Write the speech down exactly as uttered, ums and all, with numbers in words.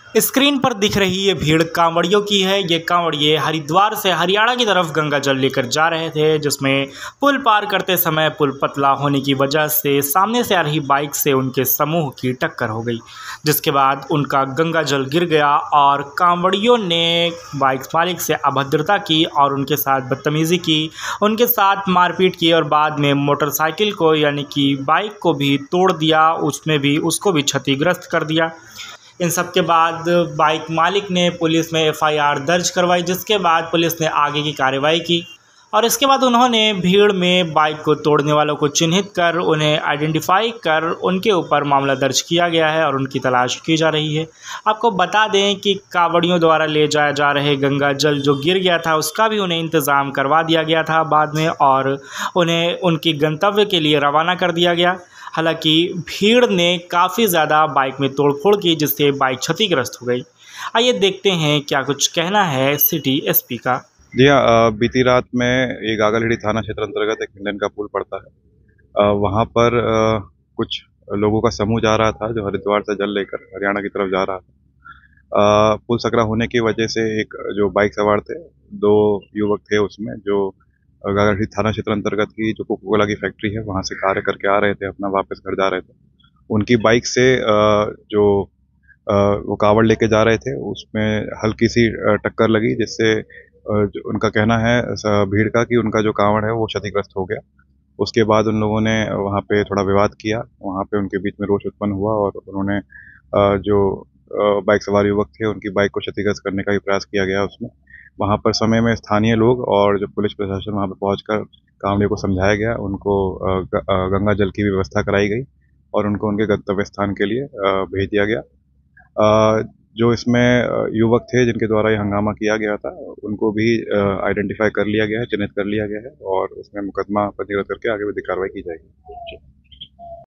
Screen पर दिख रही ये भीड़ कांवड़ियों की है। ये कांवड़िए हरिद्वार से हरियाणा की तरफ गंगा जल लेकर जा रहे थे, जिसमें पुल पार करते समय पुल पतला होने की वजह से सामने से आ रही बाइक से उनके समूह की टक्कर हो गई, जिसके बाद उनका गंगा जल गिर गया और कांवड़ियों ने बाइक मालिक से अभद्रता की और उनके साथ बदतमीज़ी की, उनके साथ मारपीट की और बाद में मोटरसाइकिल को यानी कि बाइक को भी तोड़ दिया, उसमें भी उसको भी क्षतिग्रस्त कर दिया। इन सब के बाद बाइक मालिक ने पुलिस में एफ आई आर दर्ज करवाई, जिसके बाद पुलिस ने आगे की कार्रवाई की और इसके बाद उन्होंने भीड़ में बाइक को तोड़ने वालों को चिन्हित कर उन्हें आइडेंटिफाई कर उनके ऊपर मामला दर्ज किया गया है और उनकी तलाश की जा रही है। आपको बता दें कि कांवड़ियों द्वारा ले जाया जा रहे गंगा जल जो गिर गया था उसका भी उन्हें इंतज़ाम करवा दिया गया था बाद में और उन्हें उनकी गंतव्य के लिए रवाना कर दिया गया। हालांकि भीड़ ने काफ़ी ज़्यादा बाइक में तोड़फोड़ की, जिससे बाइक क्षतिग्रस्त हो गई। आइए देखते हैं क्या कुछ कहना है सिटी एस पी का। जी हाँ, बीती रात में ये गागलहेड़ी थाना क्षेत्र अंतर्गत एक इंडियन का पुल पड़ता है। वहाँ पर आ, कुछ लोगों का समूह जा रहा था जो हरिद्वार से जल लेकर हरियाणा की तरफ जा रहा था। आ, पुल सकरा होने की वजह से एक जो बाइक सवार थे, दो युवक थे उसमें जो गागलहेड़ी थाना क्षेत्र अंतर्गत की जो कोको कोला की फैक्ट्री है वहाँ से कार्य करके आ रहे थे, अपना वापस घर जा रहे थे। उनकी बाइक से जो वो कावड़ लेके जा रहे थे उसमें हल्की सी टक्कर लगी, जिससे जो उनका कहना है भीड़ का कि उनका जो कावड़ है वो क्षतिग्रस्त हो गया। उसके बाद उन लोगों ने वहाँ पे थोड़ा विवाद किया, वहाँ पे उनके बीच में रोष उत्पन्न हुआ और उन्होंने जो बाइक सवार युवक थे उनकी बाइक को क्षतिग्रस्त करने का भी प्रयास किया गया उसमें। वहाँ पर समय में स्थानीय लोग और जो पुलिस प्रशासन वहाँ पर पहुंचकर कांवड़ियों को समझाया गया, उनको गंगा जल की व्यवस्था कराई गई और उनको उनके गंतव्य स्थान के लिए भेज दिया गया। जो इसमें युवक थे जिनके द्वारा ये हंगामा किया गया था उनको भी आइडेंटिफाई कर लिया गया है, चिन्हित कर लिया गया है और उसमें मुकदमा पंजीकृत करके आगे भी कार्रवाई की जाएगी।